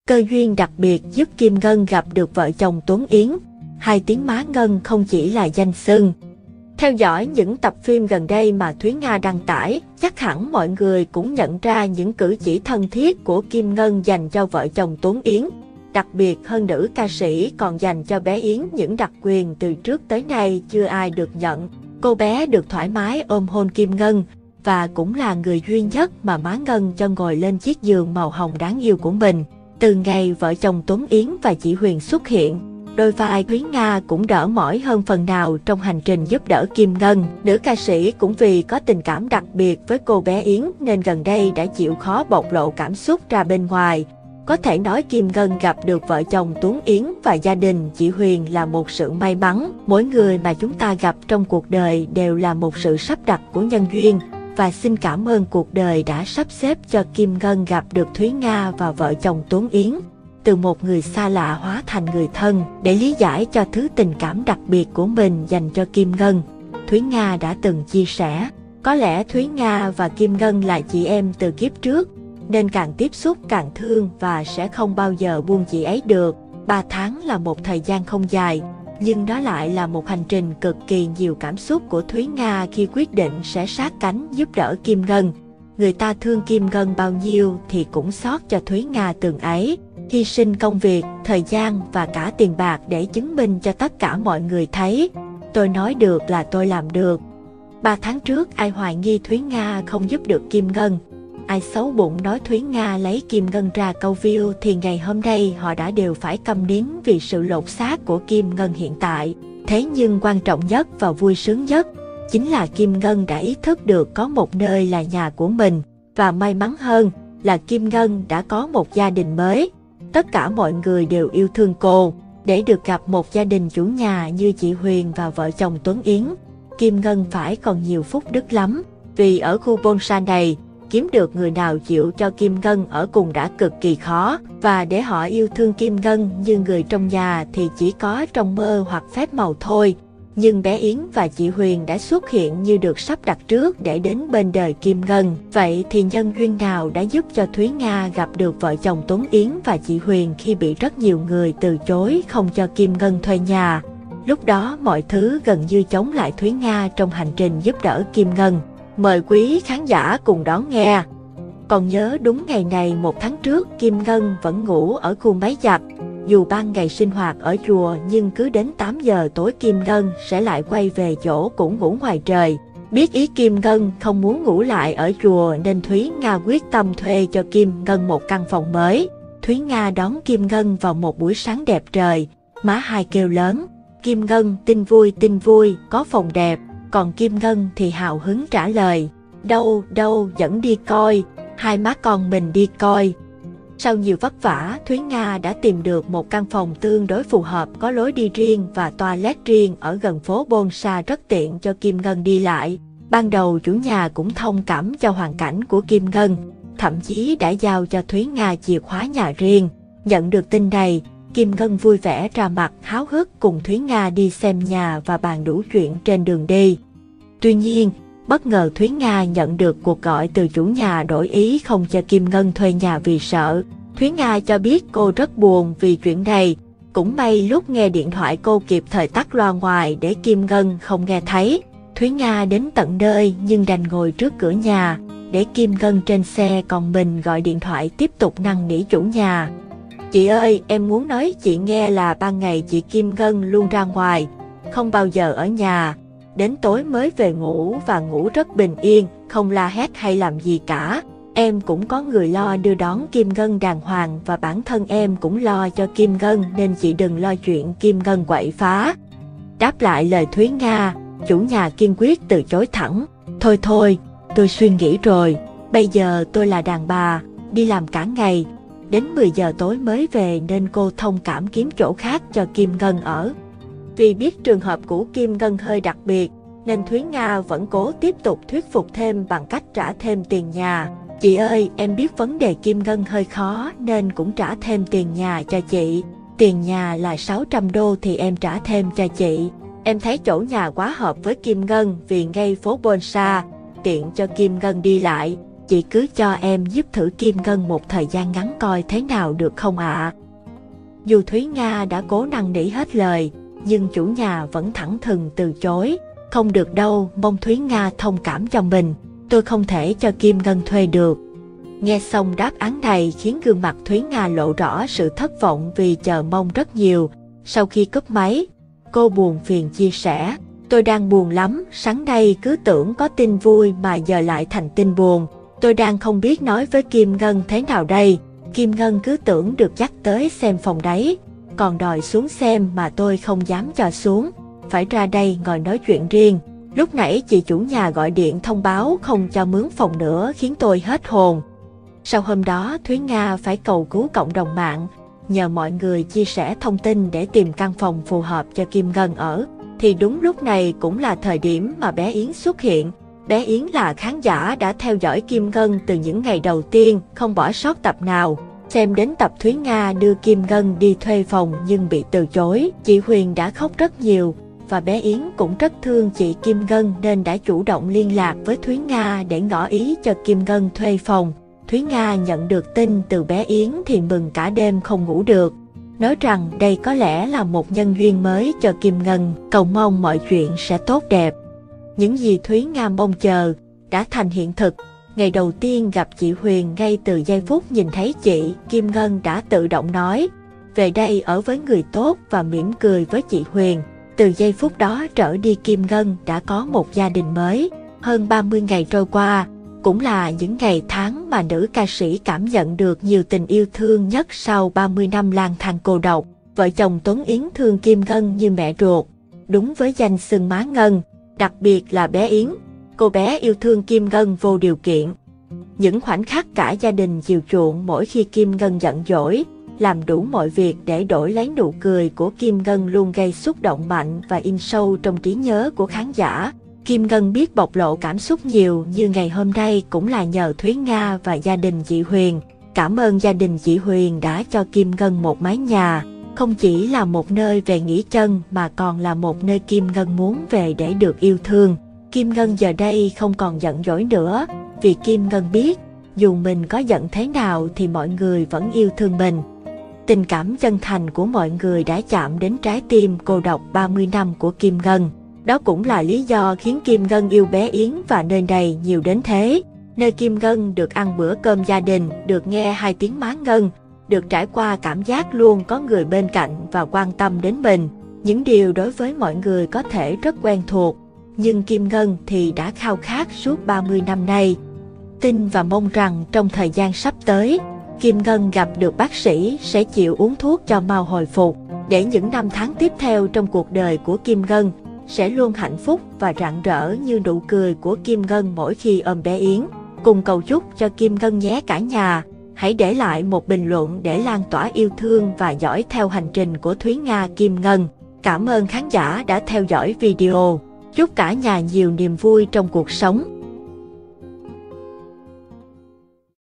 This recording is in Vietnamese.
Cơ duyên đặc biệt giúp Kim Ngân gặp được vợ chồng Tuấn Yến. Hai tiếng má Ngân không chỉ là danh xưng. Theo dõi những tập phim gần đây mà Thúy Nga đăng tải, chắc hẳn mọi người cũng nhận ra những cử chỉ thân thiết của Kim Ngân dành cho vợ chồng Tuấn Yến. Đặc biệt hơn nữ ca sĩ còn dành cho bé Yến những đặc quyền từ trước tới nay chưa ai được nhận. Cô bé được thoải mái ôm hôn Kim Ngân và cũng là người duy nhất mà má Ngân cho ngồi lên chiếc giường màu hồng đáng yêu của mình. Từ ngày vợ chồng Tuấn Yến và chị Huyền xuất hiện, đôi vai Thúy Nga cũng đỡ mỏi hơn phần nào trong hành trình giúp đỡ Kim Ngân. Nữ ca sĩ cũng vì có tình cảm đặc biệt với cô bé Yến nên gần đây đã chịu khó bộc lộ cảm xúc ra bên ngoài. Có thể nói Kim Ngân gặp được vợ chồng Tuấn Yến và gia đình chị Huyền là một sự may mắn. Mỗi người mà chúng ta gặp trong cuộc đời đều là một sự sắp đặt của nhân duyên. Và xin cảm ơn cuộc đời đã sắp xếp cho Kim Ngân gặp được Thúy Nga và vợ chồng Tuấn Yến. Từ một người xa lạ hóa thành người thân để lý giải cho thứ tình cảm đặc biệt của mình dành cho Kim Ngân. Thúy Nga đã từng chia sẻ, có lẽ Thúy Nga và Kim Ngân là chị em từ kiếp trước, nên càng tiếp xúc càng thương và sẽ không bao giờ buông chị ấy được. 3 tháng là một thời gian không dài, nhưng đó lại là một hành trình cực kỳ nhiều cảm xúc của Thúy Nga khi quyết định sẽ sát cánh giúp đỡ Kim Ngân. Người ta thương Kim Ngân bao nhiêu thì cũng xót cho Thúy Nga từng ấy, hy sinh công việc, thời gian và cả tiền bạc để chứng minh cho tất cả mọi người thấy. Tôi nói được là tôi làm được. 3 tháng trước ai hoài nghi Thúy Nga không giúp được Kim Ngân, ai xấu bụng nói Thúy Nga lấy Kim Ngân ra câu view thì ngày hôm nay họ đã đều phải câm nín vì sự lột xác của Kim Ngân hiện tại. Thế nhưng quan trọng nhất và vui sướng nhất chính là Kim Ngân đã ý thức được có một nơi là nhà của mình, và may mắn hơn là Kim Ngân đã có một gia đình mới. Tất cả mọi người đều yêu thương cô. Để được gặp một gia đình chủ nhà như chị Huyền và vợ chồng Tuấn Yến, Kim Ngân phải còn nhiều phúc đức lắm. Vì ở khu Bonsa này, kiếm được người nào chịu cho Kim Ngân ở cùng đã cực kỳ khó, và để họ yêu thương Kim Ngân như người trong nhà thì chỉ có trong mơ hoặc phép màu thôi. Nhưng bé Yến và chị Huyền đã xuất hiện như được sắp đặt trước để đến bên đời Kim Ngân. Vậy thì nhân duyên nào đã giúp cho Thúy Nga gặp được vợ chồng Tuấn Yến và chị Huyền khi bị rất nhiều người từ chối không cho Kim Ngân thuê nhà? Lúc đó mọi thứ gần như chống lại Thúy Nga trong hành trình giúp đỡ Kim Ngân. Mời quý khán giả cùng đón nghe. Còn nhớ đúng ngày này 1 tháng trước, Kim Ngân vẫn ngủ ở khu máy giặt. Dù ban ngày sinh hoạt ở chùa nhưng cứ đến 8 giờ tối Kim Ngân sẽ lại quay về chỗ cũ ngủ ngoài trời. Biết ý Kim Ngân không muốn ngủ lại ở chùa nên Thúy Nga quyết tâm thuê cho Kim Ngân một căn phòng mới. Thúy Nga đón Kim Ngân vào một buổi sáng đẹp trời. Má hai kêu lớn, Kim Ngân tin vui, có phòng đẹp. Còn Kim Ngân thì hào hứng trả lời, đâu, dẫn đi coi, hai má con mình đi coi. Sau nhiều vất vả, Thúy Nga đã tìm được một căn phòng tương đối phù hợp, có lối đi riêng và toilet riêng ở gần phố Bonsa rất tiện cho Kim Ngân đi lại. Ban đầu chủ nhà cũng thông cảm cho hoàn cảnh của Kim Ngân, thậm chí đã giao cho Thúy Nga chìa khóa nhà riêng. Nhận được tin này, Kim Ngân vui vẻ ra mặt háo hức cùng Thúy Nga đi xem nhà và bàn đủ chuyện trên đường đi. Tuy nhiên, bất ngờ Thúy Nga nhận được cuộc gọi từ chủ nhà đổi ý không cho Kim Ngân thuê nhà vì sợ. Thúy Nga cho biết cô rất buồn vì chuyện này. Cũng may lúc nghe điện thoại cô kịp thời tắt loa ngoài để Kim Ngân không nghe thấy. Thúy Nga đến tận nơi nhưng đành ngồi trước cửa nhà để Kim Ngân trên xe, còn mình gọi điện thoại tiếp tục năn nỉ chủ nhà. Chị ơi, em muốn nói chị nghe là ban ngày chị Kim Ngân luôn ra ngoài, không bao giờ ở nhà. Đến tối mới về ngủ và ngủ rất bình yên, không la hét hay làm gì cả. Em cũng có người lo đưa đón Kim Ngân đàng hoàng và bản thân em cũng lo cho Kim Ngân nên chị đừng lo chuyện Kim Ngân quậy phá. Đáp lại lời Thúy Nga, chủ nhà kiên quyết từ chối thẳng. Thôi, tôi suy nghĩ rồi, bây giờ tôi là đàn bà, đi làm cả ngày, đến 10 giờ tối mới về nên cô thông cảm kiếm chỗ khác cho Kim Ngân ở. Vì biết trường hợp của Kim Ngân hơi đặc biệt, nên Thúy Nga vẫn cố tiếp tục thuyết phục thêm bằng cách trả thêm tiền nhà. Chị ơi, em biết vấn đề Kim Ngân hơi khó nên cũng trả thêm tiền nhà cho chị. Tiền nhà là 600 đô thì em trả thêm cho chị. Em thấy chỗ nhà quá hợp với Kim Ngân vì ngay phố Bonsa, tiện cho Kim Ngân đi lại. chị cứ cho em giúp thử Kim Ngân một thời gian ngắn coi thế nào được không ạ? Dù Thúy Nga đã cố năn nỉ hết lời, nhưng chủ nhà vẫn thẳng thừng từ chối. Không được đâu, mong Thúy Nga thông cảm cho mình, tôi không thể cho Kim Ngân thuê được. Nghe xong đáp án này khiến gương mặt Thúy Nga lộ rõ sự thất vọng vì chờ mong rất nhiều. Sau khi cúp máy, cô buồn phiền chia sẻ, tôi đang buồn lắm, sáng nay cứ tưởng có tin vui mà giờ lại thành tin buồn. Tôi đang không biết nói với Kim Ngân thế nào đây. Kim Ngân cứ tưởng được dắt tới xem phòng đấy, còn đòi xuống xem mà tôi không dám cho xuống, phải ra đây ngồi nói chuyện riêng. Lúc nãy chị chủ nhà gọi điện thông báo không cho mướn phòng nữa khiến tôi hết hồn. Sau hôm đó, Thúy Nga phải cầu cứu cộng đồng mạng, nhờ mọi người chia sẻ thông tin để tìm căn phòng phù hợp cho Kim Ngân ở. Thì đúng lúc này cũng là thời điểm mà bé Yến xuất hiện. Bé Yến là khán giả đã theo dõi Kim Ngân từ những ngày đầu tiên, không bỏ sót tập nào. Xem đến tập Thúy Nga đưa Kim Ngân đi thuê phòng nhưng bị từ chối, chị Huyền đã khóc rất nhiều. Và bé Yến cũng rất thương chị Kim Ngân nên đã chủ động liên lạc với Thúy Nga để ngỏ ý cho Kim Ngân thuê phòng. Thúy Nga nhận được tin từ bé Yến thì mừng cả đêm không ngủ được, nói rằng đây có lẽ là một nhân duyên mới cho Kim Ngân, cầu mong mọi chuyện sẽ tốt đẹp. Những gì Thúy Nga mong chờ đã thành hiện thực. Ngày đầu tiên gặp chị Huyền, ngay từ giây phút nhìn thấy chị, Kim Ngân đã tự động nói về đây ở với người tốt và mỉm cười với chị Huyền. Từ giây phút đó trở đi, Kim Ngân đã có một gia đình mới. Hơn 30 ngày trôi qua, cũng là những ngày tháng mà nữ ca sĩ cảm nhận được nhiều tình yêu thương nhất sau 30 năm lang thang cô độc. Vợ chồng Tuấn Yến thương Kim Ngân như mẹ ruột, đúng với danh xưng má Ngân, đặc biệt là bé Yến. Cô bé yêu thương Kim Ngân vô điều kiện. Những khoảnh khắc cả gia đình chiều chuộng mỗi khi Kim Ngân giận dỗi, làm đủ mọi việc để đổi lấy nụ cười của Kim Ngân luôn gây xúc động mạnh và in sâu trong trí nhớ của khán giả. Kim Ngân biết bộc lộ cảm xúc nhiều như ngày hôm nay cũng là nhờ Thúy Nga và gia đình chị Huyền. Cảm ơn gia đình chị Huyền đã cho Kim Ngân một mái nhà, không chỉ là một nơi về nghỉ chân mà còn là một nơi Kim Ngân muốn về để được yêu thương. Kim Ngân giờ đây không còn giận dỗi nữa, vì Kim Ngân biết dù mình có giận thế nào thì mọi người vẫn yêu thương mình. Tình cảm chân thành của mọi người đã chạm đến trái tim cô độc 30 năm của Kim Ngân. Đó cũng là lý do khiến Kim Ngân yêu bé Yến và nơi này nhiều đến thế. Nơi Kim Ngân được ăn bữa cơm gia đình, được nghe hai tiếng má Ngân, được trải qua cảm giác luôn có người bên cạnh và quan tâm đến mình. Những điều đối với mọi người có thể rất quen thuộc, nhưng Kim Ngân thì đã khao khát suốt 30 năm nay. Tin và mong rằng trong thời gian sắp tới, Kim Ngân gặp được bác sĩ sẽ chịu uống thuốc cho mau hồi phục, để những năm tháng tiếp theo trong cuộc đời của Kim Ngân sẽ luôn hạnh phúc và rạng rỡ như nụ cười của Kim Ngân mỗi khi ôm bé Yến. Cùng cầu chúc cho Kim Ngân nhé cả nhà. Hãy để lại một bình luận để lan tỏa yêu thương và dõi theo hành trình của Thúy Nga Kim Ngân. Cảm ơn khán giả đã theo dõi video. Chúc cả nhà nhiều niềm vui trong cuộc sống.